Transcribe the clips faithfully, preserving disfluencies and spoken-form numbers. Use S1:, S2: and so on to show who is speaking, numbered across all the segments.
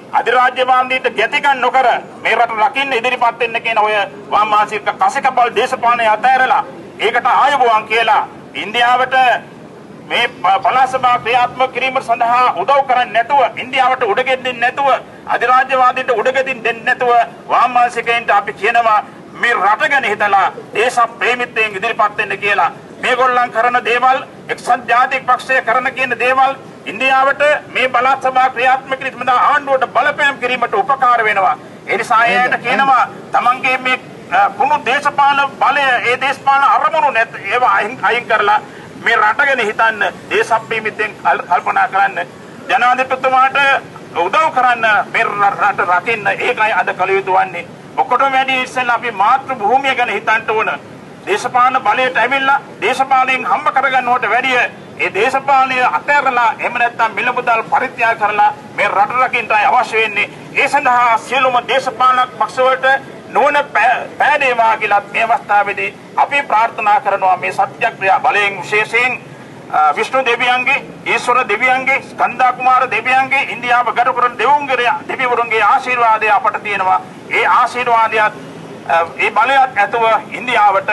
S1: අධිරාජ්‍යවාදීන්ට ගැතිකම් නොකර මේ රට රකින්න ඉදිරිපත් වෙන්න කියන ඔය වාමාංශික කසිකපල් දේශපාලනය අතහැරලා ඒකට ආයුබෝවන් කියලා ඉන්දියාවට මේ පළාත් සභා ක්‍රියාත්මක කිරීම සඳහා උදව් කරන්නේ නැතුව ඉන්දියාවට උඩගෙදින්න නැතුව අධිරාජ්‍යවාදීන්ට උඩගෙදින්න දෙන්නේ නැතුව වාමාංශිකයින්ට අපි කියනවා මේ රට ගැන හිතලා දේශ ප්‍රේමිතයෙන් ඉදිරිපත් වෙන්න කියලා. මේගොල්ලන් කරන දේවල් එක්සත් ජාතික පක්ෂය කරන කියන දේවල් ඉන්දියාවට මේ පළාත් සභා ක්‍රියාත්මක කිරීම සඳහා ආණ්ඩුවට බලපෑම් කිරීමට උපකාර වෙනවා. ඒ නිසා එයාට කියනවා තමන්ගේ මේ කුණු දේශපාලන බලය ඒ දේශපාලන අරමුණු නැත් ඒවා අයින් කරලා මේ රට ගැන හිතන්න දේශප්‍රේමීත්වයෙන් කල්පනා කරන්න ජනාධිපතිතුමාට උදව් කරන්න මේ රට රකින්න ඒකයි අද කළ යුතු වන්නේ. ඔක්කොටම වැඩි ඉස්සෙල්ලා අපි මාතෘ භූමිය ගැන හිතන්න ඕන. දේශපාලන බලයට ඇවිල්ලා දේශපාලනයෙන් හම්බ කරගන්නවට වැඩිය ඒ දේශපාලනය අතහැරලා එහෙම නැත්නම් මිල මුදල් පරිත්‍යාග කරලා මේ රට රකින්නයි අවශ්‍ය වෙන්නේ. ඒ සඳහා සියලුම දේශපාලන පක්ෂ වලට නොවන පෑදේවා කියලා මේ අවස්ථාවේදී අපි ප්‍රාර්ථනා කරනවා මේ සත්‍යක්‍රියා බලයෙන් විශේෂයෙන් විෂ්ණු දෙවියන්ගේ ඊශ්වර දෙවියන්ගේ ස්කන්ධා කුමාර දෙවියන්ගේ ඉන්දියාව ගරු කරන දෙවුන්ගේ දෙවිවරුන්ගේ ආශිර්වාදය අපට තියෙනවා. ඒ ආශිර්වාදයත් ඒ බලයත් ඇතුව ඉන්දියාවට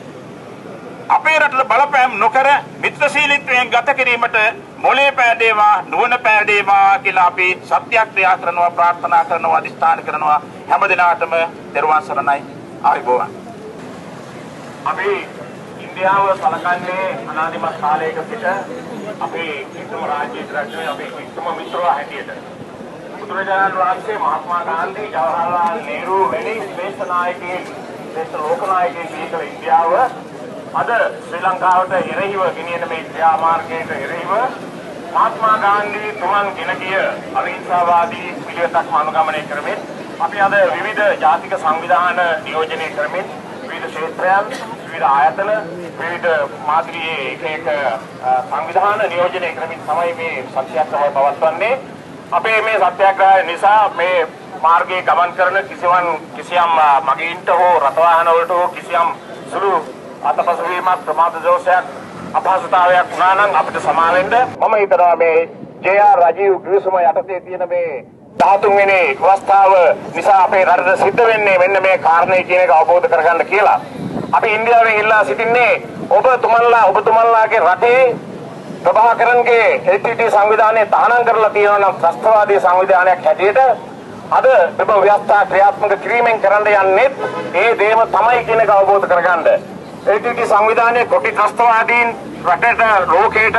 S1: අපේ රටට බලපෑම් නොකර මිත්‍රශීලීත්වයෙන් ගත කිරීමට මොලේ පෑදේවා නුවණ පෑදේවා කියලා අපි සත්‍යක්‍රියා කරනවා ප්‍රාර්ථනා කරනවා අධිෂ්ඨාන කරනවා. හැම දිනාටම දරුවන් සරණයි ආයුබෝවන්.
S2: අපි ඉන්දියාව සලකන්නේ අනාදිමත් කාලයක සිට අපේ එකම රාජ්‍ය රටේ අපේ එකම මිත්‍රව හැටියට. බුදුරජාණන් වහන්සේ මහත්මා ගාන්ධි ජවහර්ලාල් නේරු වැනි ශ්‍රේෂ්ඨ නායකයන් ශ්‍රේෂ්ඨ ලෝක නායකයන් පිළිකල ඉන්දියාව අද ශ්‍රී ලංකාවට එරෙහිව ගෙනියන මේ ක්‍රියාමාර්ගයට එරෙහිව මහත්මා ගාන්ධි තුමන් ගෙන ගිය අහිංසාවාදී පිළිවෙතක් අනුගමනය කරමින් අපි අද විවිධ ජාතික සංවිධාන නියෝජනය කරමින් විවිධ ක්ෂේත්‍රයන් විවිධ ආයතන විවිධ මාධ්‍යයේ එක එක සංවිධාන නියෝජනය කරමින් තමයි මේ සත්‍යග්‍රහය පවත්වන්නේ. අපේ මේ සත්‍යග්‍රහය නිසා මේ මාර්ගයේ ගමන් කරන කිසිවන් කිසියම් මගීන්ට හෝ රථවාහන වලට හෝ කිසියම් සුළු අතපසුවීමක් ප්‍රමාද දෝෂයක් අපහසුතාවයක් වුණා නම් අපිට සමා වෙන්න මම හිතනවා මේ ජේ ආර් රජීව් ගිවිසුම යටතේ තියෙන මේ දහතුන් වෙනි අවස්ථාව නිසා අපේ රටට සිද්ධ වෙන්නේ මෙන්න මේ කාරණේ කියන එක අවබෝධ කරගන්න කියලා. අපි ඉන්දියාවෙන් ඉල්ලා සිටින්නේ ඔබතුමන්ලා ඔබතුමන්ලාගේ රටේ ප්‍රභාකරන්ගේ එල් ටී ටී සංවිධානයේ තහනම් කරලා තියෙනවා නම් ත්‍රස්තවාදී සංවිධානයක් හැටියට අද මෙබ ව්‍යවස්ථා ක්‍රියාත්මක කිරීමෙන් කරන්න යන්නේ ඒ දේම තමයි කියන එක අවබෝධ කරගන්න. එල් ටී ටී සංවිධානයේ කොටි ත්‍රස්තවාදීන් රටේට ලෝකයට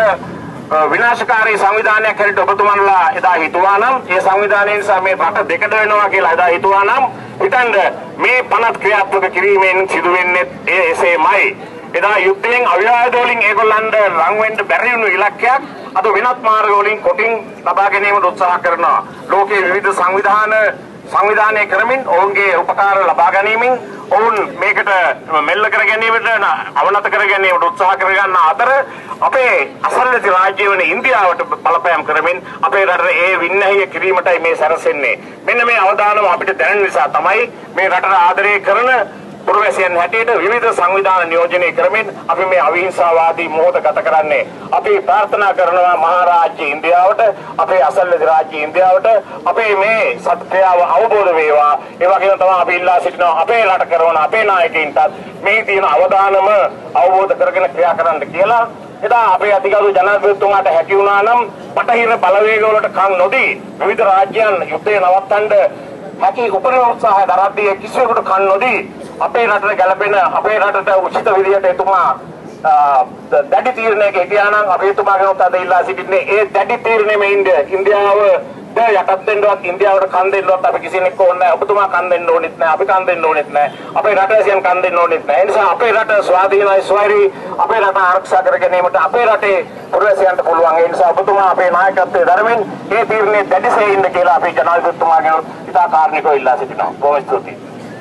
S2: විනාශකාරී සංවිධානයක් හැටියට ඔබතුමන්ලා එදා හිතුවා නම් ඒ සංවිධානය නිසා මේ රට දෙකට වෙනවා කියලා එදා හිතුවා නම් හිතන්න මේ පනත් ක්‍රියාත්මක කිරීමෙන් සිදු වෙන්නේ ඒ එසේමයි. එදා යුද්ධයෙන් අවිවාද වලින් ඒගොල්ලන්ට ලං වෙන්න බැරි වුණු ඉලක්කයක් අද වෙනත් මාර්ග වලින් කොටින් ලබා ගැනීමට උත්සාහ කරනවා. ලෝකයේ විවිධ සංවිධාන සංවිධානය කරමින් ඔවුන්ගේ උපකාර ලබා ගැනීමෙන් ඔවුන් මේකට මෙල්ල කර ගැනීමට අවනත කර ගැනීමට උත්සාහ කර ගන්න අතර අපේ අසල්වැසි රාජ්‍ය වන ඉන්දියාවට බලපෑම් කරමින් අපේ රටේ ඒ වින්නැහිය කිරීමටයි මේ සැරසෙන්නේ. මෙන්න මේ අවදානම අපිට දැනෙන නිසා තමයි මේ රටට ආදරය කරන පුරවැසියන් හැටියට විවිධ සංවිධාන නියෝජනය කරමින් අපි මේ අවිහිංසාවාදී මොහොත ගත කරන්නේ. අපි ප්‍රාර්ථනා කරනවා මහරාජ්‍ය ඉන්දියාවට අපේ අසල්වැසි රාජ්‍ය ඉන්දියාවට අපේ මේ සත්‍යාව අවබෝධ වේවා. ඒ වගේම තමයි අපි ඉල්ලා සිටිනවා අපේ රට කරන අපේ නායකයින්ටත් මේ තියෙන අවදානම අවබෝධ කරගෙන ක්‍රියා කරන්න කියලා. එදා අපේ අතිගරු ජනාධිපතිතුමාට හැකි වුණා නම් බටහිර බලවේග වලට කන් නොදී විවිධ රාජ්‍යයන් යුද්ධය නවත්තන්න හැකි උපරිම උත්සාහය දරද්දී කිසිවෙකුට කන් නොදී අපේ රටට ගැලපෙන අපේ රටට උචිත විදියට එතුමා දැඩි තීරණයක හිටියා නම් අපි එතුමාගෙන් උත්තර දෙilla සිටින්නේ ඒ දැඩි තීරණයෙම ඉන්නේ ඉන්දියාව ද යටත් වෙන්නවත් ඉන්දියාවට කන් දෙන්නවත් අපි කිසිනෙක් ඕනේ නැහැ. ඔබතුමා කන් දෙන්න ඕනෙත් නැහැ. අපි කන් දෙන්න ඕනෙත් නැහැ. අපේ රටවැසියන් කන් දෙන්න ඕනෙත් නැහැ. ඒ නිසා අපේ රට ස්වාධීනයි ස්වෛරී අපේ රට ආරක්ෂා කර ගැනීමට අපේ රටේ පුරවැසියන්ට පුළුවන්. ඒ නිසා ඔබතුමා අපේ නායකත්වයේ ධර්මයෙන් මේ තීරණය දැඩිසේ ඉන්න කියලා අපි ජනාධිපතිතුමාගෙන් ඉතා කාරුණිකව ඉල්ලා සිටිනවා. බොහොම ස්තුතියි.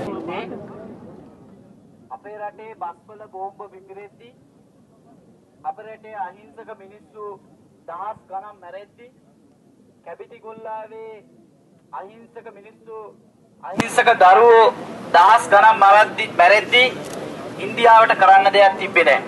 S3: අපේ රටේ බස්වල බෝම්බ විකිරෙද්දී අපේ රටේ අහිංසක මිනිස්සු දහස් ගණන් මැරෙද්දී කැබිටි ගොල්ලාවේ අහිංසක මිනිස්සු අහිංසක දරුවෝ දහස් ගණන් මරද්දී මැරෙද්දී ඉන්දියාවට කරන්න දෙයක් තිබ්බේ නැහැ.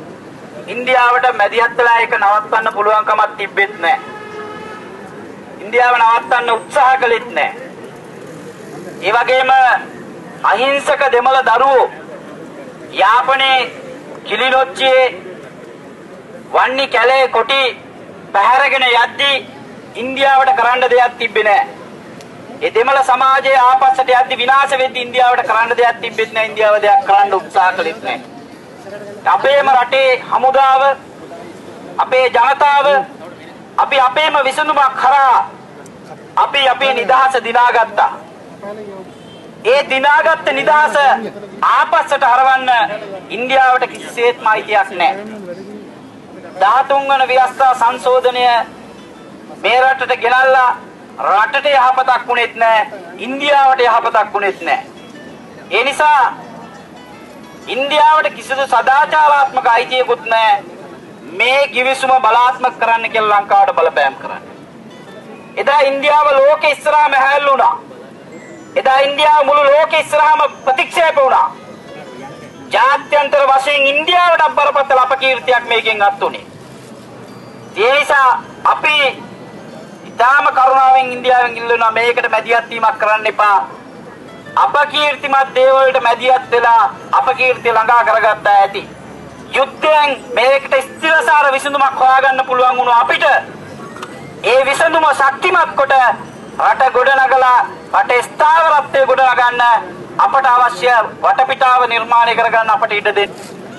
S3: ඉන්දියාවට මැදිහත් වෙලා ඒක නවත්වන්න පුළුවන් කමක් තිබෙත් නැහැ. ඉන්දියාව නවත්තන්න උත්සාහ කළෙත් නැහැ. ඒ වගේම අහිංසක දෙමළ දරුවෝ යාපනයේ කිලිනොච්චියේ වන්නි කැලේ කොටි පැහැරගෙන යද්දී ඉන්දියාවට කරන්න දෙයක් තිබ්බේ නැහැ. ඒ දෙමළ සමාජයේ ආපස්සට යද්දී විනාශ වෙද්දී ඉන්දියාවට කරන්න දෙයක් තිබෙත් නැහැ. ඉන්දියාව දෙයක් කරන්න උත්සාහ කළෙත් නැහැ. අපේම රටේ හමුදාව අපේ ජනතාව අපි අපේම විසඳුමක් කරා අපි අපේ නිදහස දිනාගත්තා. ඒ දිනාගත්ත නිදහස ආපස්සට හරවන්න ඉන්දියාවට කිසිසේත්ම අයිතියක් නැහැ. දහතුන් වන ව්‍යවස්ථා සංශෝධනය මේ රටට ගෙනල්ලා රටට යහපතක් වුණෙත් නැහැ, ඉන්දියාවට යහපතක් වුණෙත් නැහැ. ඒ නිසා ඉන්දියාවට කිසිදු සදාචාරාත්මක අයිතියකුත් නැහැ මේ කිවිසුම බලාත්මක කරන්න කියලා ලංකාවට බලපෑම් කරන්න. එදා ඉන්දියාව ලෝකෙ ඉස්සරහම හැල්ලුණා. එදා ඉන්දියාව මුළු ලෝකෙ ඉස්සරහම ප්‍රතික්ෂේප වුණා. ජාත්‍යන්තර වශයෙන් ඉන්දියාවට බරපතල අපකීර්තියක් මේකෙන් අත්ුනේ. ඒ නිසා අපි ඉතාම කරුණාවෙන් ඉන්දියාවෙන් ඉල්ලනවා මේකට මැදිහත් වීමක් කරන්න එපා. අපකීර්තිමත් දේවල්ට මැදිහත් වෙලා අපකීර්තිය ළඟා කරගත්තා ඇති. යුද්ධයෙන් මේකට ස්ථිරසාර විසඳුමක් හොයාගන්න පුළුවන් වුණා අපිට. ඒ විසඳුම ශක්තිමත් කොට රට ගොඩනගලා රටේ ස්ථාවරත්වය ගොඩනගන්න අපට අවශ්‍ය වටපිටාව නිර්මාණය කරගන්න අපට ඉඩ දෙන්න.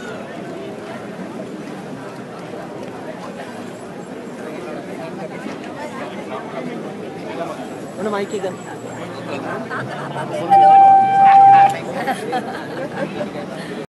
S4: මොන මයික් එක